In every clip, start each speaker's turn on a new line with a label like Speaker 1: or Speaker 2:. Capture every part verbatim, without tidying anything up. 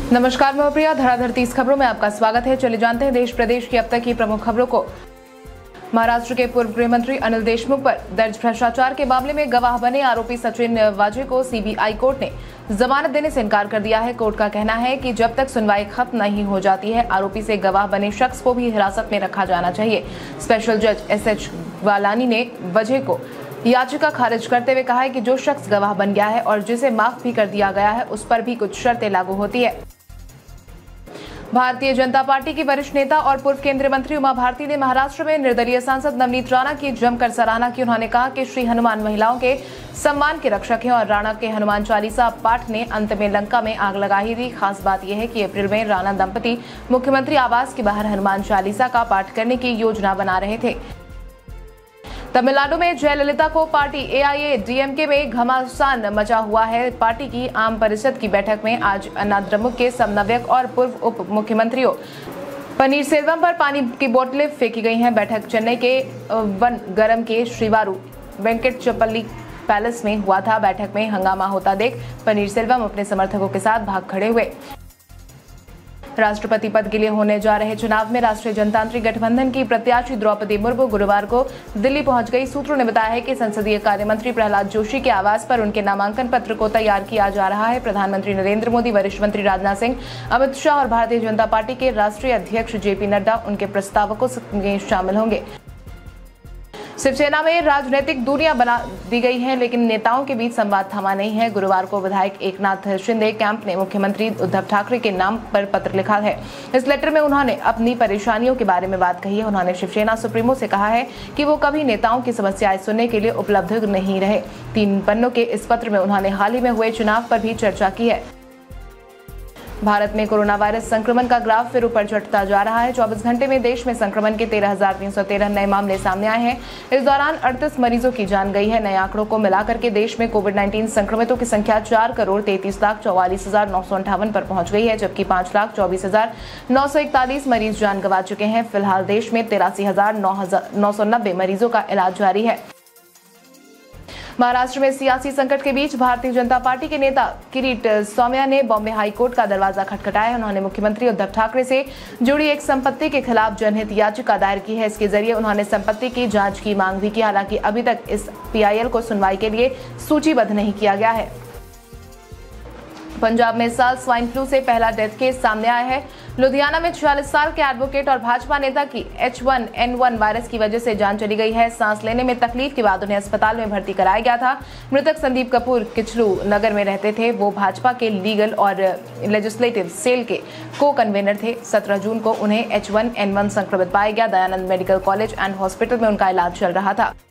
Speaker 1: नमस्कार, मैं प्रिया। धराधर तीस खबरों में आपका स्वागत है। चले जानते हैं देश प्रदेश की अब तक की प्रमुख खबरों को। महाराष्ट्र के पूर्व गृह मंत्री अनिल देशमुख पर दर्ज भ्रष्टाचार के मामले में गवाह बने आरोपी सचिन वाजे को सीबीआई कोर्ट ने जमानत देने से इनकार कर दिया है। कोर्ट का कहना है कि जब तक सुनवाई खत्म नहीं हो जाती है, आरोपी से गवाह बने शख्स को भी हिरासत में रखा जाना चाहिए। स्पेशल जज एस एच वालानी ने वजह को याचिका खारिज करते हुए कहा है कि जो शख्स गवाह बन गया है और जिसे माफ भी कर दिया गया है, उस पर भी कुछ शर्तें लागू होती है। भारतीय जनता पार्टी की वरिष्ठ नेता और पूर्व केंद्रीय मंत्री उमा भारती ने महाराष्ट्र में निर्दलीय सांसद नवनीत राणा की जमकर सराहना की। उन्होंने कहा कि श्री हनुमान महिलाओं के सम्मान के रक्षक हैं और राणा के हनुमान चालीसा पाठ ने अंत में लंका में आग लगा ही दी। खास बात यह है कि अप्रैल में राणा दंपति मुख्यमंत्री आवास के बाहर हनुमान चालीसा का पाठ करने की योजना बना रहे थे। तमिलनाडु में जयललिता को पार्टी एआईएडीएमके में घमासान मचा हुआ है। पार्टी की आम परिषद की बैठक में आज अन्नाद्रमुक के समन्वयक और पूर्व उप मुख्यमंत्रियों पनीरसेल्वम पर पानी की बोतलें फेंकी गई हैं। बैठक चेन्नई के वनगरम के श्रीवारू वेंकटचपल्ली पैलेस में हुआ था। बैठक में हंगामा होता देख पनीरसेल्वम अपने समर्थकों के साथ भाग खड़े हुए। राष्ट्रपति पद के लिए होने जा रहे चुनाव में राष्ट्रीय जनतांत्रिक गठबंधन की प्रत्याशी द्रौपदी मुर्मू गुरुवार को दिल्ली पहुंच गई। सूत्रों ने बताया है कि संसदीय कार्य मंत्री प्रहलाद जोशी के आवास पर उनके नामांकन पत्र को तैयार किया जा रहा है। प्रधानमंत्री नरेंद्र मोदी, वरिष्ठ मंत्री राजनाथ सिंह, अमित शाह और भारतीय जनता पार्टी के राष्ट्रीय अध्यक्ष जेपी नड्डा उनके प्रस्तावकों में शामिल होंगे। शिवसेना में राजनीतिक दूरियां बना दी गई हैं, लेकिन नेताओं के बीच संवाद थमा नहीं है। गुरुवार को विधायक एकनाथ शिंदे कैंप ने मुख्यमंत्री उद्धव ठाकरे के नाम पर पत्र लिखा है। इस लेटर में उन्होंने अपनी परेशानियों के बारे में बात कही है। उन्होंने शिवसेना सुप्रीमो से कहा है कि वो कभी नेताओं की समस्याएं सुनने के लिए उपलब्ध नहीं रहे। तीन पन्नों के इस पत्र में उन्होंने हाल ही में हुए चुनाव पर भी चर्चा की है। भारत में कोरोना वायरस संक्रमण का ग्राफ फिर ऊपर चढ़ता जा रहा है। चौबीस घंटे में देश में संक्रमण के तेरह हजार तीन सौ तेरह नए मामले सामने आए हैं। इस दौरान अड़तीस मरीजों की जान गई है। नए आंकड़ों को मिलाकर के देश में कोविड उन्नीस संक्रमितों की संख्या चार करोड़ तैंतीस लाख चौवालीस हजार नौ सौ अंठावन पर पहुंच गई है, जबकि पांच लाख चौबीस हजार नौ सौ इकतालीस मरीज जान गंवा चुके हैं। फिलहाल देश में तिरासी हजार नौ सौ नब्बे मरीजों का इलाज जारी है। महाराष्ट्र में सियासी संकट के बीच भारतीय जनता पार्टी के नेता किरीट स्वाम्या ने बॉम्बे हाई कोर्ट का दरवाजा खटखटाया। उन्होंने मुख्यमंत्री उद्धव ठाकरे से जुड़ी एक संपत्ति के खिलाफ जनहित याचिका दायर की है। इसके जरिए उन्होंने संपत्ति की जांच की मांग भी की। हालांकि अभी तक इस पीआईएल को सुनवाई के लिए सूचीबद्ध नहीं किया गया है। पंजाब में इस साल स्वाइन फ्लू से पहला डेथ केस सामने आया है। लुधियाना में छियालीस साल के एडवोकेट और भाजपा नेता की H one N one virus की वजह से जान चली गई है। सांस लेने में तकलीफ के बाद उन्हें अस्पताल में भर्ती कराया गया था। मृतक संदीप कपूर किचलू नगर में रहते थे। वो भाजपा के लीगल और लेजिस्लेटिव सेल के को कन्वेनर थे। सत्रह जून को उन्हें एच वन एन वन संक्रमित पाया गया। Dayanand medical college and hospital में उनका इलाज चल रहा था।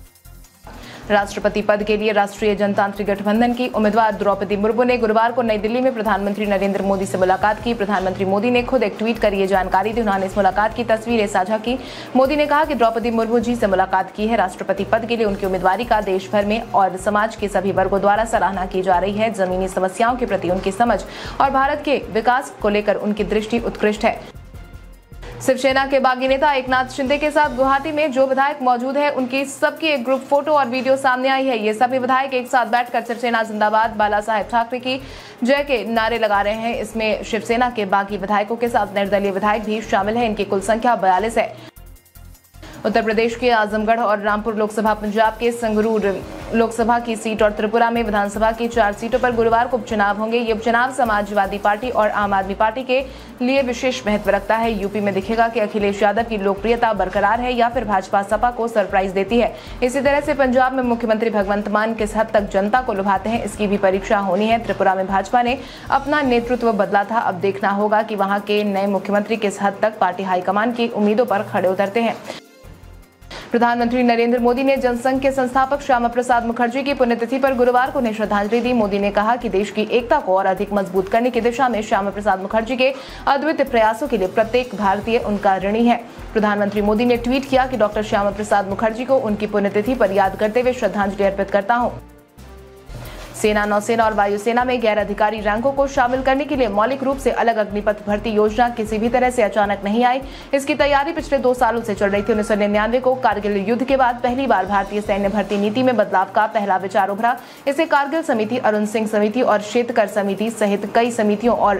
Speaker 1: राष्ट्रपति पद के लिए राष्ट्रीय जनतांत्रिक गठबंधन की उम्मीदवार द्रौपदी मुर्मू ने गुरुवार को नई दिल्ली में प्रधानमंत्री नरेंद्र मोदी से मुलाकात की। प्रधानमंत्री मोदी ने खुद एक ट्वीट कर ये जानकारी दी। उन्होंने इस मुलाकात की तस्वीरें साझा की। मोदी ने कहा कि द्रौपदी मुर्मू जी से मुलाकात की है। राष्ट्रपति पद के लिए उनकी उम्मीदवारी का देश भर में और समाज के सभी वर्गों द्वारा सराहना की जा रही है। जमीनी समस्याओं के प्रति उनकी समझ और भारत के विकास को लेकर उनकी दृष्टि उत्कृष्ट है। शिवसेना के बागी नेता एकनाथ शिंदे के साथ गुवाहाटी में जो विधायक मौजूद है, उनकी सबकी एक ग्रुप फोटो और वीडियो सामने आई है। ये सभी विधायक एक साथ बैठकर शिवसेना जिंदाबाद, बाला साहेब ठाकरे की जय के नारे लगा रहे हैं। इसमें शिवसेना के बागी विधायकों के साथ निर्दलीय विधायक भी शामिल है। इनकी कुल संख्या बयालीस है। उत्तर प्रदेश के आजमगढ़ और रामपुर लोकसभा, पंजाब के संगरूर लोकसभा की सीट और त्रिपुरा में विधानसभा की चार सीटों पर गुरुवार को उपचुनाव होंगे। ये उपचुनाव समाजवादी पार्टी और आम आदमी पार्टी के लिए विशेष महत्व रखता है। यूपी में दिखेगा कि अखिलेश यादव की लोकप्रियता बरकरार है या फिर भाजपा सपा को सरप्राइज देती है। इसी तरह से पंजाब में मुख्यमंत्री भगवंत मान किस हद तक जनता को लुभाते हैं, इसकी भी परीक्षा होनी है। त्रिपुरा में भाजपा ने अपना नेतृत्व बदला था। अब देखना होगा कि वहां के नए मुख्यमंत्री किस हद तक पार्टी हाईकमान की उम्मीदों पर खड़े उतरते हैं। प्रधानमंत्री नरेंद्र मोदी ने जनसंघ के संस्थापक श्यामा प्रसाद मुखर्जी की पुण्यतिथि पर गुरुवार को उन्हें श्रद्धांजलि दी। मोदी ने कहा कि देश की एकता को और अधिक मजबूत करने की दिशा में श्यामा प्रसाद मुखर्जी के अद्वितीय प्रयासों के लिए प्रत्येक भारतीय उनका ऋणी है। प्रधानमंत्री मोदी ने ट्वीट किया कि डॉक्टर श्यामा प्रसाद मुखर्जी को उनकी पुण्यतिथि पर याद करते हुए श्रद्धांजलि अर्पित करता हूँ। सेना, नौसेना और वायुसेना में गैर अधिकारी रैंकों को शामिल करने के लिए मौलिक रूप से अलग अग्निपथ भर्ती योजना किसी भी तरह से अचानक नहीं आई। इसकी तैयारी पिछले दो सालों से चल रही थी। उन्नीस सौ निन्यानवे को कारगिल युद्ध के बाद पहली बार भारतीय सैन्य भर्ती नीति में बदलाव का पहला विचार उभरा। इसे कारगिल समिति, अरुण सिंह समिति और शेतकर समिति सहित कई समितियों और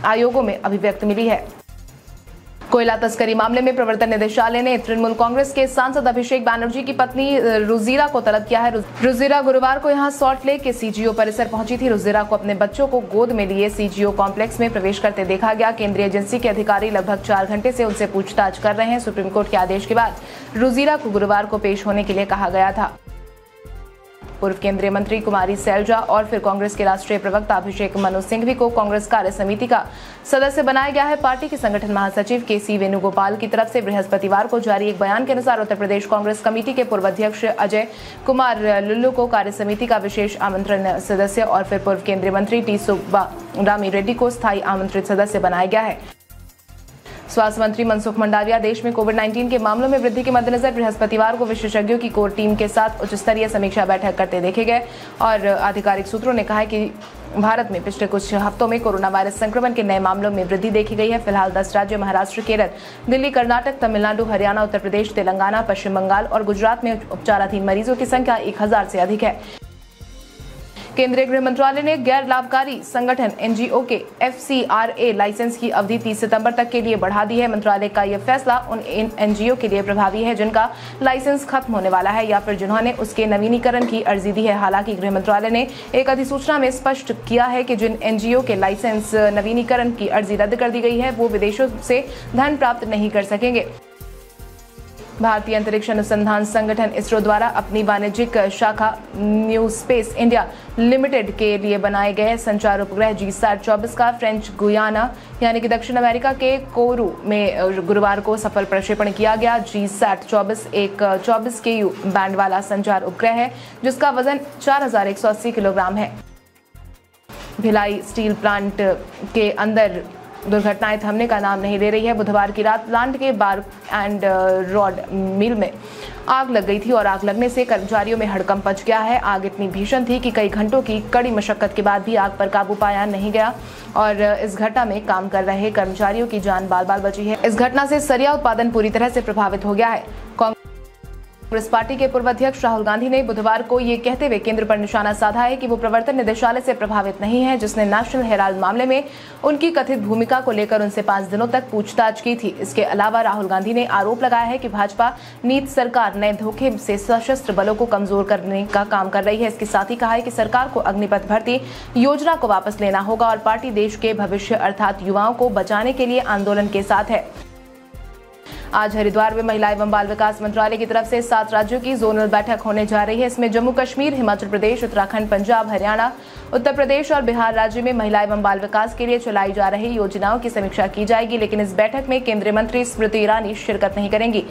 Speaker 1: आयोगों में अभिव्यक्ति मिली है। कोयला तस्करी मामले में प्रवर्तन निदेशालय ने तृणमूल कांग्रेस के सांसद अभिषेक बैनर्जी की पत्नी रुजिरा को तलब किया है। रुजिरा गुरुवार को यहां सॉल्ट लेक के सीजीओ परिसर पहुंची थी। रुजिरा को अपने बच्चों को गोद में लिए सीजीओ कॉम्प्लेक्स में प्रवेश करते देखा गया। केंद्रीय एजेंसी के अधिकारी लगभग चार घंटे से उनसे पूछताछ कर रहे हैं। सुप्रीम कोर्ट के आदेश के बाद रुजिरा को गुरुवार को पेश होने के लिए कहा गया था। पूर्व केंद्रीय मंत्री कुमारी सैलजा और फिर कांग्रेस के राष्ट्रीय प्रवक्ता अभिषेक मनु सिंघवी को कांग्रेस कार्य समिति का सदस्य बनाया गया है। पार्टी के संगठन महासचिव के सी वेणुगोपाल की तरफ से बृहस्पतिवार को जारी एक बयान के अनुसार उत्तर प्रदेश कांग्रेस कमेटी के पूर्व अध्यक्ष अजय कुमार लुल्लू को कार्य समिति का विशेष आमंत्रण सदस्य और फिर पूर्व केंद्रीय मंत्री टी सुब्बारामी रेड्डी को स्थायी आमंत्रित सदस्य बनाया गया है। स्वास्थ्य मंत्री मनसुख मंडाविया देश में कोविड उन्नीस के मामलों में वृद्धि के मद्देनजर बृहस्पतिवार को विशेषज्ञों की कोर टीम के साथ उच्च स्तरीय समीक्षा बैठक करते देखे गए और आधिकारिक सूत्रों ने कहा है कि भारत में पिछले कुछ हफ्तों में कोरोना वायरस संक्रमण के नए मामलों में वृद्धि देखी गई है। फिलहाल दस राज्यों महाराष्ट्र, केरल, दिल्ली, कर्नाटक, तमिलनाडु, हरियाणा, उत्तर प्रदेश, तेलंगाना, पश्चिम बंगाल और गुजरात में उपचाराधीन मरीजों की संख्या एक हजार से अधिक है। केंद्रीय गृह मंत्रालय ने गैर लाभकारी संगठन एनजीओ के एफसीआरए लाइसेंस की अवधि तीस सितंबर तक के लिए बढ़ा दी है। मंत्रालय का यह फैसला उन एनजीओ के लिए प्रभावी है जिनका लाइसेंस खत्म होने वाला है या फिर जिन्होंने उसके नवीनीकरण की अर्जी दी है। हालांकि गृह मंत्रालय ने एक अधिसूचना में स्पष्ट किया है कि जिन एनजीओ के लाइसेंस नवीनीकरण की अर्जी रद्द कर दी गई है वो विदेशों से धन प्राप्त नहीं कर सकेंगे। भारतीय अंतरिक्ष अनुसंधान संगठन इसरो द्वारा अपनी वाणिज्यिक शाखा न्यू स्पेस इंडिया लिमिटेड के लिए बनाए गए संचार उपग्रह जी सैट चौबीस का फ्रेंच गुयाना यानी कि दक्षिण अमेरिका के कोरू में गुरुवार को सफल प्रक्षेपण किया गया। जी सैट चौबीस एक चौबीस के यू बैंड वाला संचार उपग्रह है जिसका वजन चार हजार एक सौ अस्सी किलोग्राम है। भिलाई स्टील प्लांट के अंदर दुर्घटनाएं थमने का नाम नहीं ले रही है। बुधवार की रात प्लांट के बार एंड रॉड मिल में आग लग गई थी और आग लगने से कर्मचारियों में हड़कंप मच गया है। आग इतनी भीषण थी कि कई घंटों की कड़ी मशक्कत के बाद भी आग पर काबू पाया नहीं गया और इस घटना में काम कर रहे कर्मचारियों की जान बाल बाल बची है। इस घटना से सरिया उत्पादन पूरी तरह से प्रभावित हो गया है। कांग्रेस पार्टी के पूर्व अध्यक्ष राहुल गांधी ने बुधवार को ये कहते हुए केंद्र पर निशाना साधा है कि वो प्रवर्तन निदेशालय से प्रभावित नहीं है जिसने नेशनल हेराल्ड मामले में उनकी कथित भूमिका को लेकर उनसे पांच दिनों तक पूछताछ की थी। इसके अलावा राहुल गांधी ने आरोप लगाया है कि भाजपा नीति सरकार नए धोखे से सशस्त्र बलों को कमजोर करने का काम कर रही है। इसके साथ ही कहा है कि सरकार को अग्निपथ भर्ती योजना को वापस लेना होगा और पार्टी देश के भविष्य अर्थात युवाओं को बचाने के लिए आंदोलन के साथ है। आज हरिद्वार में महिला एवं बाल विकास मंत्रालय की तरफ से सात राज्यों की जोनल बैठक होने जा रही है। इसमें जम्मू कश्मीर, हिमाचल प्रदेश, उत्तराखंड, पंजाब, हरियाणा, उत्तर प्रदेश और बिहार राज्य में महिला एवं बाल विकास के लिए चलाई जा रही योजनाओं की समीक्षा की जाएगी। लेकिन इस बैठक में केंद्रीय मंत्री स्मृति ईरानी शिरकत नहीं करेंगी।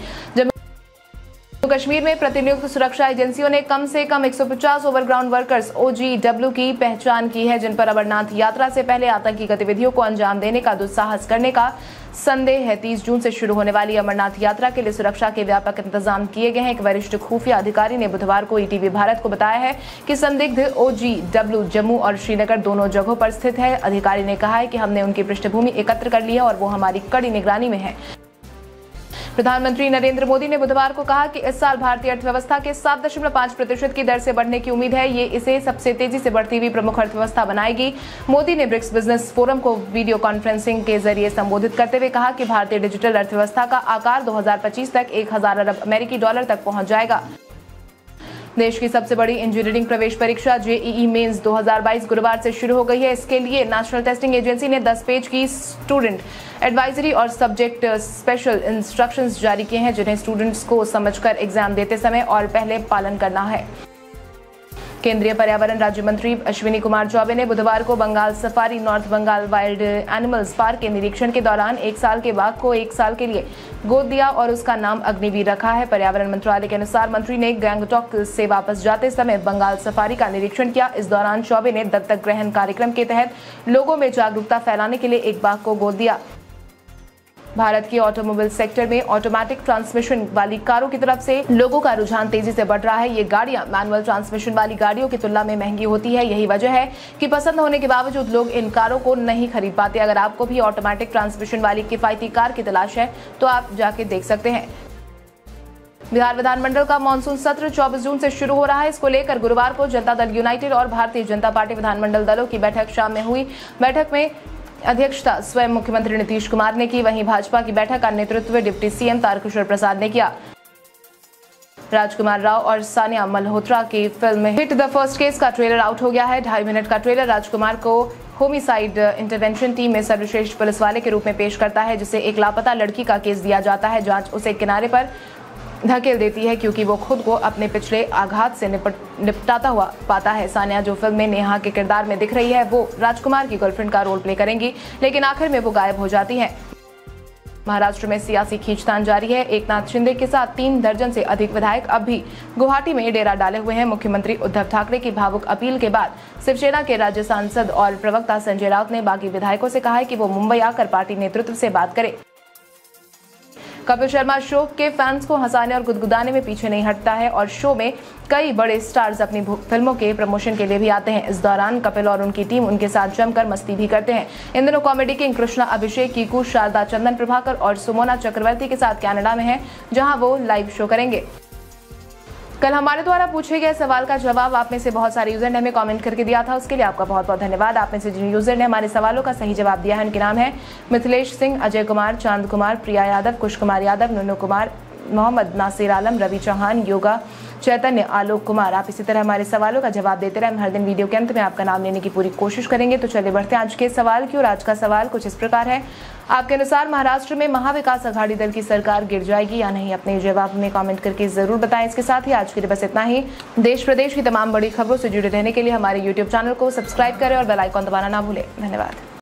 Speaker 1: जम्मू कश्मीर में प्रतिनियुक्त सुरक्षा एजेंसियों ने कम से कम एक सौ पचास overground workers O G W की पहचान की है जिन पर अमरनाथ यात्रा से पहले आतंकी गतिविधियों को अंजाम देने का दुस्साहस करने का संदेह है। तीस जून से शुरू होने वाली अमरनाथ यात्रा के लिए सुरक्षा के व्यापक इंतजाम किए गए हैं। एक वरिष्ठ खुफिया अधिकारी ने बुधवार को ईटीवी भारत को बताया है कि संदिग्ध ओ जी डब्ल्यू जम्मू और श्रीनगर दोनों जगहों पर स्थित है। अधिकारी ने कहा है कि हमने उनकी पृष्ठभूमि एकत्र कर ली है और वो हमारी कड़ी निगरानी में है। प्रधानमंत्री नरेंद्र मोदी ने बुधवार को कहा कि इस साल भारतीय अर्थव्यवस्था के सात दशमलव पाँच प्रतिशत की दर से बढ़ने की उम्मीद है। ये इसे सबसे तेजी से बढ़ती हुई प्रमुख अर्थव्यवस्था बनाएगी। मोदी ने ब्रिक्स बिजनेस फोरम को वीडियो कॉन्फ्रेंसिंग के जरिए संबोधित करते हुए कहा कि भारतीय डिजिटल अर्थव्यवस्था का आकार दो हजार पच्चीस तक एक हजार अरब अमेरिकी डॉलर तक पहुंच जाएगा। देश की सबसे बड़ी इंजीनियरिंग प्रवेश परीक्षा जेईई मेंस दो हजार बाईस गुरुवार से शुरू हो गई है। इसके लिए नेशनल टेस्टिंग एजेंसी ने दस पेज की स्टूडेंट एडवाइजरी और सब्जेक्ट स्पेशल इंस्ट्रक्शंस जारी किए हैं जिन्हें स्टूडेंट्स को समझकर एग्जाम देते समय और पहले पालन करना है। केंद्रीय पर्यावरण राज्य मंत्री अश्विनी कुमार चौबे ने बुधवार को Bengal safari north Bengal wild animals park के निरीक्षण के दौरान एक साल के बाघ को एक साल के लिए गोद दिया और उसका नाम अग्निवीर रखा है। पर्यावरण मंत्रालय के अनुसार मंत्री ने गैंगटॉक से वापस जाते समय बंगाल सफारी का निरीक्षण किया। इस दौरान चौबे ने दत्तक ग्रहण कार्यक्रम के तहत लोगों में जागरूकता फैलाने के लिए एक बाघ को गोद दिया। भारत के ऑटोमोबाइल सेक्टर में ऑटोमेटिक ट्रांसमिशन वाली कारों की तरफ से लोगों का रुझान तेजी से बढ़ रहा है। ये गाड़ियां मैनुअल ट्रांसमिशन वाली गाड़ियों की तुलना में महंगी होती है। यही वजह है कि पसंद होने के बावजूद लोग इन कारों को नहीं खरीद पाते। अगर आपको भी ऑटोमेटिक ट्रांसमिशन वाली किफायती कार की तलाश है तो आप जाके देख सकते हैं। बिहार विधानमंडल का मानसून सत्र चौबीस जून से शुरू हो रहा है। इसको लेकर गुरुवार को जनता दल यूनाइटेड और भारतीय जनता पार्टी विधानमंडल दलों की बैठक शाम में हुई। बैठक में अध्यक्षता स्वयं मुख्यमंत्री नीतीश कुमार ने की। वहीं भाजपा की बैठक का नेतृत्व डिप्टी सीएम तारकिशोर प्रसाद ने किया। राजकुमार राव और सानिया मल्होत्रा की film hit the first case का ट्रेलर आउट हो गया है। ढाई मिनट का ट्रेलर राजकुमार को होमिसाइड इंटरवेंशन टीम में सर्वश्रेष्ठ पुलिस वाले के रूप में पेश करता है, जिसे एक लापता लड़की का केस दिया जाता है। जांच उसे किनारे पर धकेल देती है क्योंकि वो खुद को अपने पिछले आघात से निपट निपटाता हुआ पाता है। सानिया, जो फिल्म में नेहा के किरदार में दिख रही है, वो राजकुमार की गर्लफ्रेंड का रोल प्ले करेंगी, लेकिन आखिर में वो गायब हो जाती हैं। महाराष्ट्र में सियासी खींचतान जारी है। एकनाथ शिंदे के साथ तीन दर्जन से अधिक विधायक अब भी गुवाहाटी में डेरा डाले हुए हैं। मुख्यमंत्री उद्धव ठाकरे की भावुक अपील के बाद शिवसेना के राज्य सांसद और प्रवक्ता संजय राउत ने बाकी विधायकों से कहा है कि वो मुंबई आकर पार्टी नेतृत्व से बात करें। कपिल शर्मा शो के फैंस को हंसाने और गुदगुदाने में पीछे नहीं हटता है और शो में कई बड़े स्टार्स अपनी फिल्मों के प्रमोशन के लिए भी आते हैं। इस दौरान कपिल और उनकी टीम उनके साथ जमकर मस्ती भी करते हैं। इन दिनों कॉमेडी किंग कृष्णा अभिषेक, कीकू, शारदा, चंदन प्रभाकर और सुमोना चक्रवर्ती के साथ कनाडा में हैं, जहां वो लाइव शो करेंगे। कल हमारे द्वारा पूछे गए सवाल का जवाब आप में से बहुत सारे यूजर ने हमें कमेंट करके दिया था, उसके लिए आपका बहुत बहुत धन्यवाद। आप में से जिन यूजर ने हमारे सवालों का सही जवाब दिया है उनके नाम है मिथिलेश सिंह, अजय कुमार, चांद कुमार, प्रिया यादव, कुश कुमार यादव, नुनू कुमार, मोहम्मद नासिर आलम, रवि चौहान, योगा चैतन्य, आलोक कुमार। आप इसी तरह हमारे सवालों का जवाब देते रहे। हम हर दिन वीडियो के अंत में आपका नाम लेने की पूरी कोशिश करेंगे। तो चलिए बढ़ते हैं आज के सवाल की ओर। आज का सवाल कुछ इस प्रकार है, आपके अनुसार महाराष्ट्र में महाविकास अघाड़ी दल की सरकार गिर जाएगी या नहीं? अपने जवाब में कमेंट करके जरूर बताएं। इसके साथ ही आज के लिए बस इतना ही। देश प्रदेश की तमाम बड़ी खबरों से जुड़े रहने के लिए हमारे यूट्यूब चैनल को सब्सक्राइब करें और बेल आइकॉन दबाना ना भूलें। धन्यवाद।